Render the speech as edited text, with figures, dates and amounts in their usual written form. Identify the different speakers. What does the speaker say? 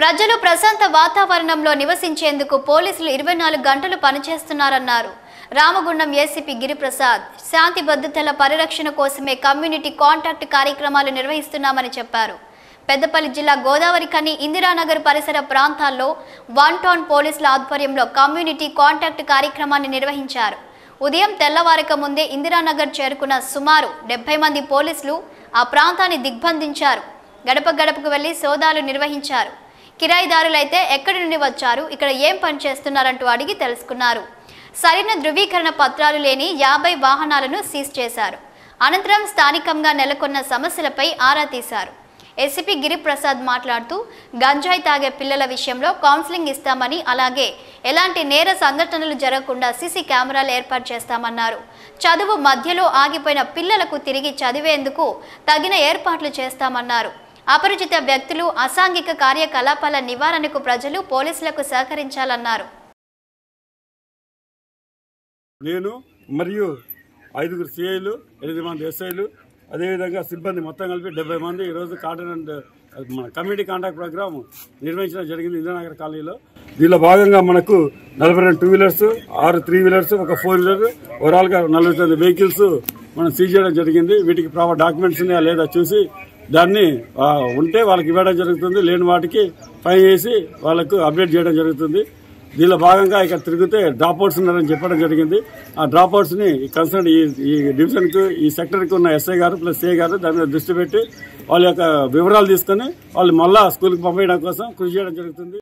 Speaker 1: ప్రజలు ప్రశాంత వాతావరణంలో నివసించేందుకు పోలీసులు 24 గంటలు పనిచేస్తున్నారన్నారు. రామగుండం ఏసీపీ గిరిప్రసాద్ శాంతి భద్రతల పరిరక్షణ కోసమే కమ్యూనిటీ కాంటాక్ట్ కార్యక్రమాలు నిర్వహిస్తున్నామని చెప్పారు. పెద్దపల్లి జిల్లా గోదావరి కని ఇందిరానగర్ పరిసర ప్రాంతాల్లో 1 టౌన్ పోలీసుల ఆధ్వర్యంలో కమ్యూనిటీ కాంటాక్ట్ కార్యక్రమాన్ని నిర్వహించారు. ఉదయం తెల్లవారక ముందే ఇందిరానగర్ చేరుకున్న సుమారు 70 మంది పోలీసులు ఆ ప్రాంతాన్ని దిగ్బంధించారు. గడప గడపకు వెళ్లి సోదాలు నిర్వహించారు. కిరాయిదారులైతే ఎక్కడి నుండి వచ్చారు, ఇక్కడ ఏం పని చేస్తున్నారంటూ అడిగి తెలుసుకున్నారు. సరైన ధృవీకరణ పత్రాలు లేని 50 వాహనాలను సీజ్ చేశారు. అనంతరం స్థానికంగా నెలకొన్న సమస్యలపై ఆరా తీశారు. ఏసీపీ గిరిప్రసాద్ మాట్లాడుతూ గంజాయి తాగే పిల్లల విషయంలో కౌన్సిలింగ్ ఇస్తామని, అలాగే ఎలాంటి నేర సంఘటనలు జరగకుండా సీసీ కెమెరాలు ఏర్పాటు చేస్తామన్నారు. చదువు మధ్యలో ఆగిపోయిన పిల్లలకు తిరిగి చదివేందుకు తగిన ఏర్పాట్లు చేస్తామన్నారు. అపరిచిత వ్యక్తులు, అసాంఘిక కార్యకలాపాల నివారణకు ప్రజలు పోలీసులకు సహకరించాలన్నారు.
Speaker 2: నేను మరియు 5 సిఐలు, 8 మంది ఎస్ఐలు, అదేవిధంగా సిబ్బంది మొత్తం కలిపి 70 మంది ఈరోజు మన కమ్యూనిటీ కాంటాక్ట్ ప్రోగ్రామ్ నిర్వహించడం జరిగింది ఇందిరానగర్ కాలనీలో. దీనిలో భాగంగా మనకు 42 2 వీలర్స్, 6 3 వీలర్స్, ఒక 4 వీలర్, ఓవరాల్గా 49 వెహికల్స్ మనం సీజ్ చేయడం జరిగింది. వీటికి ప్రాపర్ డాక్యుమెంట్స్ ఉన్నాయా లేదా చూసి దాన్ని ఉంటే వాళ్ళకి ఇవ్వడం జరుగుతుంది, లేని వాటికి ఫైన్ చేసి వాళ్ళకు అప్డేట్ చేయడం జరుగుతుంది. దీనిలో భాగంగా ఇక్కడ తిరిగితే డ్రాప్అవుట్స్ ఉన్నారని చెప్పడం జరిగింది. ఆ డ్రాప్అవుట్స్ ని కన్సర్న్ ఈ డివిజన్ కు, ఈ సెక్టర్ కు ఉన్న ఎస్ఐ గారు ప్లస్ సిఐ గారు దాని మీద దృష్టి పెట్టి వాళ్ళ యొక్క వివరాలు తీసుకుని వాళ్ళు మళ్ళా స్కూల్కి పంపించడం కోసం కృషి చేయడం జరుగుతుంది.